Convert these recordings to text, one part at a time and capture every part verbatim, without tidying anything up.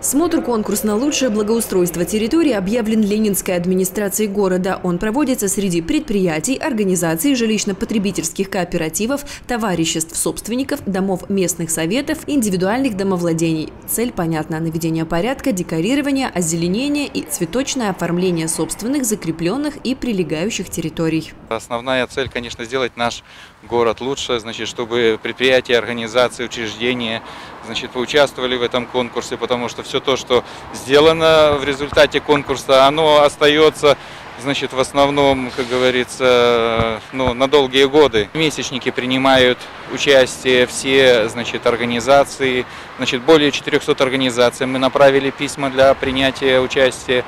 Смотр-конкурс на лучшее благоустройство территории объявлен Ленинской администрацией города. Он проводится среди предприятий, организаций, жилищно-потребительских кооперативов, товариществ собственников, домов местных советов, индивидуальных домовладений. Цель понятна – наведение порядка, декорирование, озеленение и цветочное оформление собственных, закрепленных и прилегающих территорий. Основная цель, конечно, сделать наш город лучше, значит, чтобы предприятия, организации, учреждения, значит, поучаствовали в этом конкурсе, потому что все то, что сделано в результате конкурса, оно остается, значит, в основном, как говорится, ну, на долгие годы. В месячнике принимают участие все, значит, организации, значит, более четырёхсот организаций. Мы направили письма для принятия участия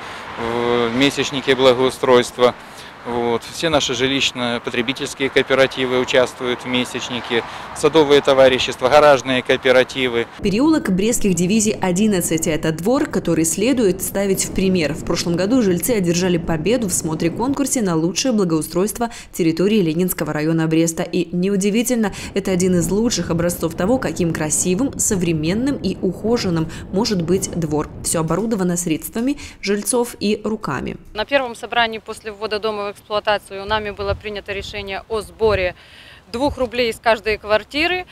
в месячнике благоустройства. Вот. Все наши жилищно-потребительские кооперативы участвуют в месячнике, садовые товарищества, гаражные кооперативы. Переулок Брестских дивизий одиннадцать – это двор, который следует ставить в пример. В прошлом году жильцы одержали победу в смотре-конкурсе на лучшее благоустройство территории Ленинского района Бреста. И неудивительно, это один из лучших образцов того, каким красивым, современным и ухоженным может быть двор. Все оборудовано средствами жильцов и руками. На первом собрании после ввода дома в эксплуатацию нами было принято решение о сборе двух рублей из каждой квартиры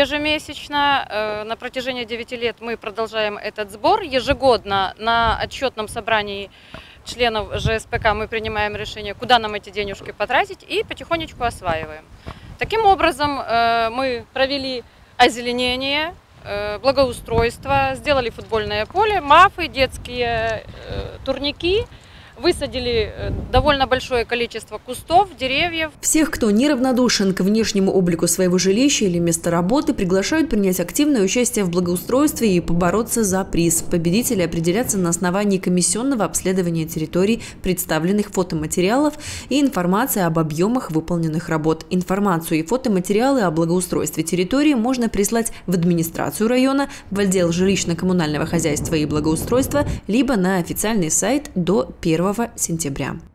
ежемесячно. На протяжении девяти лет мы продолжаем этот сбор. Ежегодно на отчетном собрании членов ЖСПК мы принимаем решение, куда нам эти денежки потратить, и потихонечку осваиваем. Таким образом, мы провели озеленение, благоустройство, сделали футбольное поле, мафы, детские турники. Высадили довольно большое количество кустов, деревьев. Всех, кто неравнодушен к внешнему облику своего жилища или места работы, приглашают принять активное участие в благоустройстве и побороться за приз. Победители определятся на основании комиссионного обследования территорий, представленных фотоматериалов и информации об объемах выполненных работ. Информацию и фотоматериалы о благоустройстве территории можно прислать в администрацию района, в отдел жилищно-коммунального хозяйства и благоустройства, либо на официальный сайт до первого сентября.